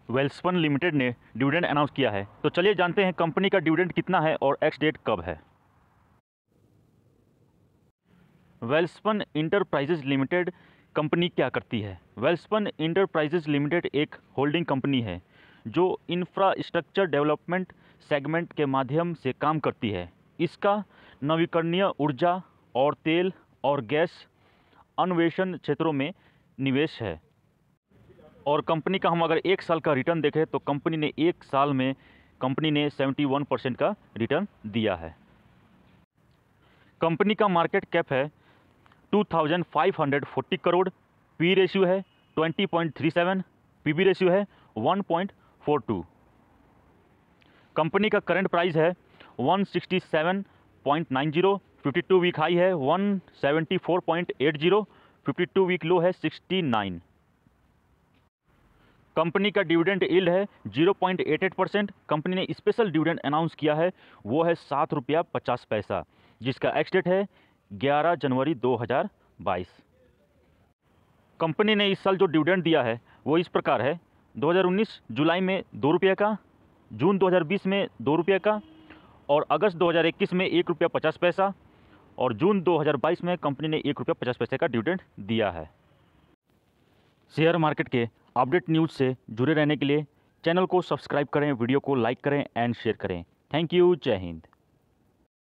Welspun limited ने dividend announce किया है। तो चलिए जानते हैं कंपनी का डिविडेंड कितना है और एक्स डेट कब है। वेल्सपन इंटरप्राइजेज लिमिटेड कंपनी क्या करती है? वेल्सपन इंटरप्राइजेज लिमिटेड एक होल्डिंग कंपनी है जो इंफ्रास्ट्रक्चर डेवलपमेंट सेगमेंट के माध्यम से काम करती है। इसका नवीकरणीय ऊर्जा और तेल और गैस अन्वेषण क्षेत्रों में निवेश है। और कंपनी का हम अगर एक साल का रिटर्न देखें तो कंपनी ने एक साल में 71% का रिटर्न दिया है। कंपनी का मार्केट कैप है 2540 करोड़, पी रेशियो है 20.37, पीबी रेशियो है 1.42। कंपनी का करंट प्राइस है 167.90, 52 वीक हाई है 174.80, 52 वीक लो है 69। कंपनी का डिविडेंड यील्ड है 0.88%। कंपनी ने स्पेशल डिविडेंड अनाउंस किया है, वो है ₹7.50, जिसका एक्स डेट है 11 जनवरी 2022। कंपनी ने इस साल जो डिविडेंड दिया है वो इस प्रकार है: 2019 जुलाई में ₹2 का, जून 2020 में ₹2 का, और अगस्त 2021 में ₹1.50 और जून 2022 में कंपनी ने ₹1.50 का डिविडेंड दिया है। शेयर मार्केट के अपडेट न्यूज़ से जुड़े रहने के लिए चैनल को सब्सक्राइब करें, वीडियो को लाइक करें एंड शेयर करें। Thank you. जय हिंद।